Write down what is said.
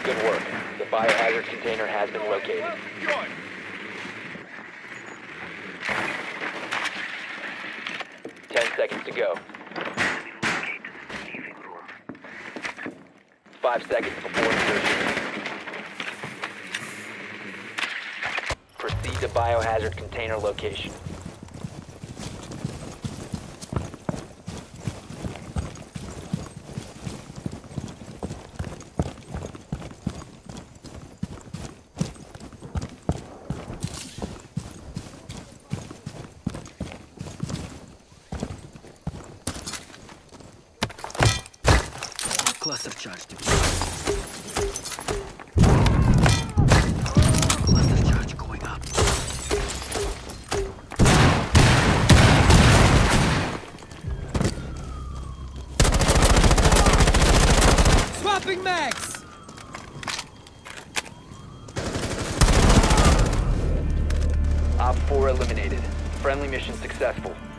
Good work. The biohazard container has been located. 10 seconds to go. 5 seconds before insertion. Proceed to biohazard container location. Cluster charge. Cluster charge going up. Swapping mags! Op 4 eliminated. Friendly mission successful.